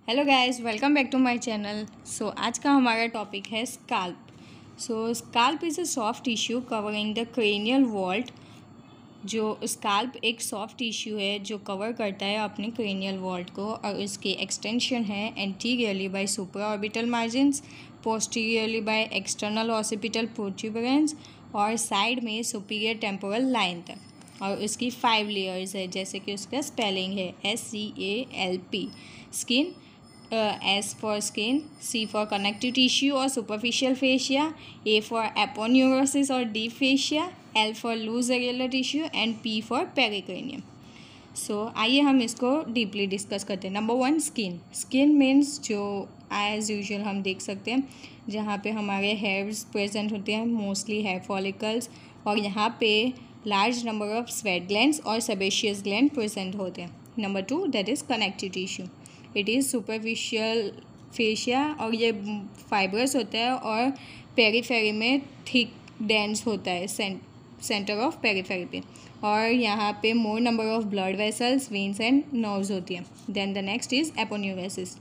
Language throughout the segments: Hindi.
Hello guys, welcome back to my channel. So आज का हमारा टॉपिक है scalp. So scalp is a soft tissue covering the cranial vault. जो स्काल्प एक सॉफ्ट टिश्यू है जो कवर करता है अपने क्रेनियल वॉल्ट को, और उसकी एक्सटेंशन है anteriorly by supraorbital margins, posteriorly by external occipital protuberance और साइड में सुपीरियर टेम्पोरल लाइन तक। और उसकी 5 लेयर्स है, जैसे कि उसका स्पेलिंग है SCALP। Skin, S for skin, C for connective tissue or superficial fascia, A for aponeurosis or deep fascia, L for loose regular tissue and P for pericranium। आइए हम इसको डीपली डिस्कस करते हैं। Number 1, skin. स्किन मीन्स जो एज यूजुअल हम देख सकते हैं जहाँ पे हमारे हेयर्स प्रेजेंट होते हैं, मोस्टली हेयर फॉलिकल्स, और यहाँ पे large number of sweat glands और सेबेशियस ग्लैंड प्रेजेंट होते हैं। Number 2, that is connective tissue. It is superficial fascia, और ये फाइब्रस होता है और पेरीफेरी में थिक डेंस होता है, सेंटर ऑफ पेरीफेरी पे, और यहाँ पे more number of blood vessels, veins and nerves होती हैं। Then the next is aponeurosis.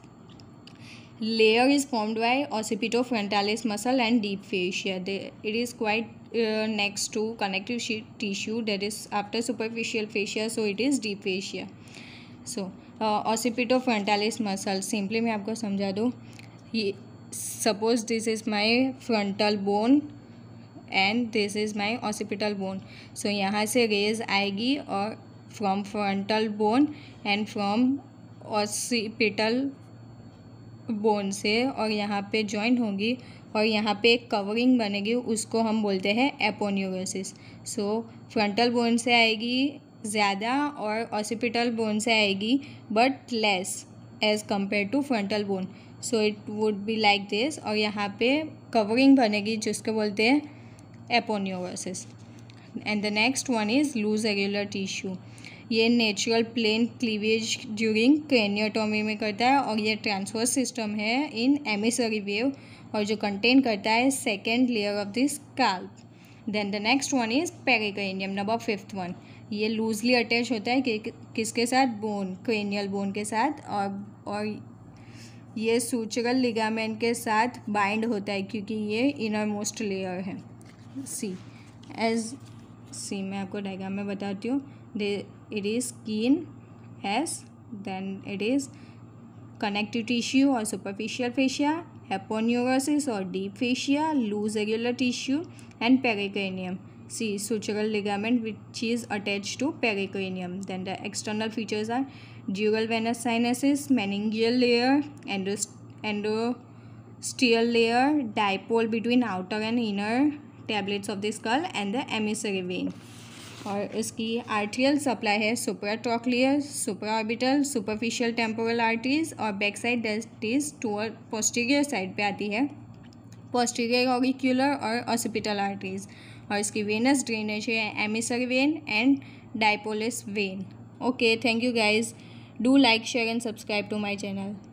Layer is formed by occipitofrontalis muscle and deep fascia. It is quite next to connective tissue, that is after superficial fascia, so it is deep fascia. So occipitofrontalis muscle, simply मैं आपको समझा दूँ, ये suppose this is my frontal bone and this is my occipital bone. So यहाँ से रेज आएगी और from frontal bone and from occipital bone से, और यहाँ पे जॉइंट होगी और यहाँ पे एक कवरिंग बनेगी, उसको हम बोलते हैं एपोन्यूरोसिस। सो फ्रंटल बोन से आएगी ज़्यादा और ऑसिपिटल बोन से आएगी but less as compare to frontal bone. So it would be like this, और यहाँ पे कवरिंग बनेगी जिसको बोलते हैं aponeurosis. And the next one is loose regular tissue. ये natural plane cleavage during craniotomy में करता है, और ये ट्रांसवर्स सिस्टम है इन एमिसरी वेव, और जो कंटेन करता है second layer of this scalp. Then the next one is pericranium, number 5th one. ये लूजली अटैच होता है किसके साथ? बोन, क्रेनियल बोन के साथ, और ये सूचरल लिगामेंट के साथ बाइंड होता है क्योंकि ये इनर मोस्ट लेयर है। सी मैं आपको डायग्राम में बताती हूँ। It is skin S, then it is connective tissue or superficial fascia, aponeurosis or deep fascia, loose regular tissue and pericranium. C, sutural ligament which is attached to pericranium. Then the external features are dural venous sinuses, meningeal layer, endosteal layer, dipole between outer and inner tablets of the skull, and the emissary vein. और इसकी आर्टेरियल सप्लाई है supratrochlear, supraorbital, superficial temporal arteries, और back side that is toward posterior side पे आती है पोस्टीरियर ऑरिक्यूलर और ऑसिपिटल आर्टरीज। और इसकी वेनस ड्रेनेज है emissary vein and diploic vein. Okay, thank you guys, do like, share and subscribe to my channel.